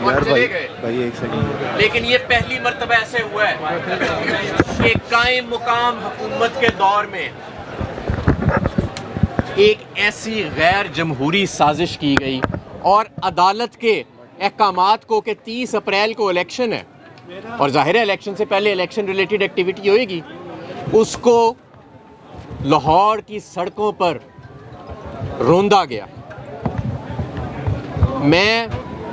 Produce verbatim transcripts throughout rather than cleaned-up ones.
और चले गए। भाई एक सेकंड। लेकिन ये पहली मर्तबा ऐसे हुआ है कि कायम मुकाम हुकूमत के दौर में एक ऐसी गैर जमहूरी साजिश की गई और अदालत के अहकामात को कि तीस अप्रैल को इलेक्शन है और ज़ाहिर है इलेक्शन से पहले इलेक्शन रिलेटेड एक्टिविटी होएगी, उसको लाहौर की सड़कों पर रोंदा गया। मैं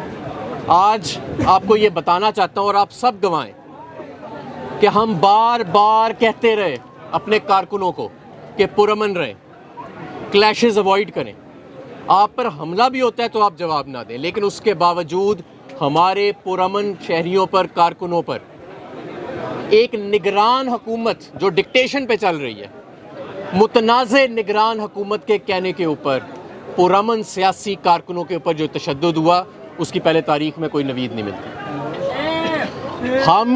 आज आपको ये बताना चाहता हूँ और आप सब गवाएं कि हम बार बार कहते रहे अपने कारकुनों को कि पुरअमन रहें, क्लैशेस अवॉइड करें। आप पर हमला भी होता है तो आप जवाब ना दें, लेकिन उसके बावजूद हमारे पुरअमन शहरियों पर, कारकुनों पर एक निगरान हुकूमत जो डिक्टेशन पे चल रही है, मुतनाज़े निगरान हुकूमत के कहने के ऊपर पुरअमन सियासी कारकुनों के ऊपर जो तशद्दुद हुआ, उसकी पहले तारीख में कोई नवीद नहीं मिलती।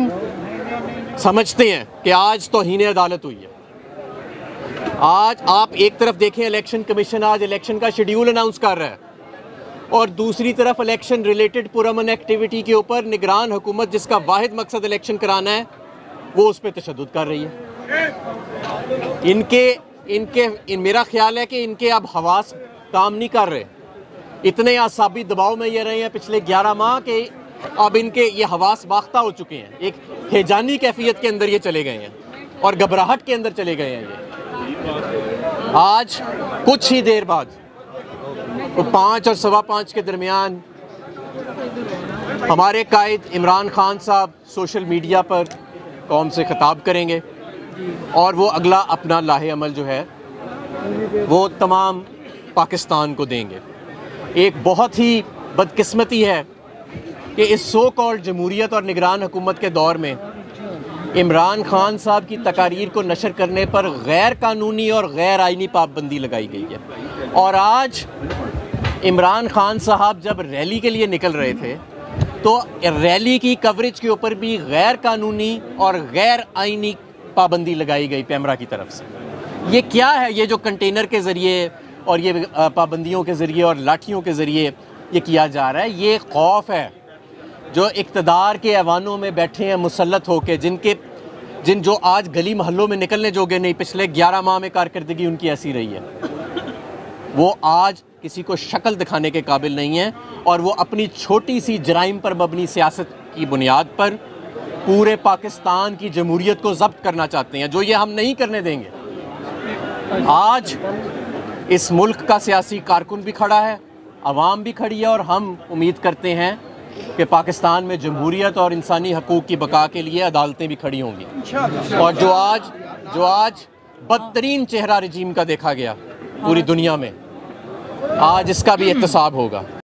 हम समझते हैं कि आज तौहीन अदालत हुई है। आज आप एक तरफ देखें, इलेक्शन कमीशन आज इलेक्शन का शेड्यूल अनाउंस कर रहा है और दूसरी तरफ इलेक्शन रिलेटेड पुरअमन एक्टिविटी के ऊपर निगरान हुकूमत जिसका वाहिद मकसद इलेक्शन कराना है, वो उस पर तशद्दुद कर रही है। इनके इनके इन, मेरा ख्याल है कि इनके अब हवास काम नहीं कर रहे। इतने आसाबी दबाव में ये रहे हैं पिछले ग्यारह माह के, अब इनके ये हवास बाख्ता हो चुके हैं। एक हेजानी कैफियत के अंदर ये चले गए हैं और घबराहट के अंदर चले गए हैं ये। आज कुछ ही देर बाद तो पाँच और सवा पाँच के दरमियान हमारे कायद इमरान खान साहब सोशल मीडिया पर कौम से खिताब करेंगे और वो अगला अपना लाहे अमल जो है वो तमाम पाकिस्तान को देंगे। एक बहुत ही बदकिस्मती है कि इस सो कॉल्ड जमहूरियत और निगरान हुकूमत के दौर में इमरान खान साहब की तकारीर को नशर करने पर गैर कानूनी और गैर आइनी पाबंदी लगाई गई है। और आज इमरान खान साहब जब रैली के लिए निकल रहे थे तो रैली की कवरेज के ऊपर भी गैर कानूनी और गैर आइनी पाबंदी लगाई गई पैमरा की तरफ से। ये क्या है? ये जो कंटेनर के ज़रिए और ये पाबंदियों के ज़रिए और लाठियों के ज़रिए ये किया जा रहा है, ये खौफ है जो इक़्तिदार के ऐवानों में बैठे हैं मुसल्लत होकर, जिनके जिन जो आज गली मोहल्लों में निकलने जोगे नहीं, पिछले ग्यारह माह में कारकर्दगी उनकी ऐसी रही है, वो आज किसी को शक्ल दिखाने के काबिल नहीं है और वो अपनी छोटी सी जराइम पर मबनी सियासत की बुनियाद पर पूरे पाकिस्तान की जमहूरियत को ज़ब्त करना चाहते हैं, जो ये हम नहीं करने देंगे। आज इस मुल्क का सियासी कारकुन भी खड़ा है, अवाम भी खड़ी है और हम उम्मीद करते हैं कि पाकिस्तान में जमहूरियत और इंसानी हकूक़ की बका के लिए अदालतें भी खड़ी होंगी। और जो आज जो आज बदतरीन चेहरा रजीम का देखा गया पूरी दुनिया में, आज इसका भी एहतसाब होगा।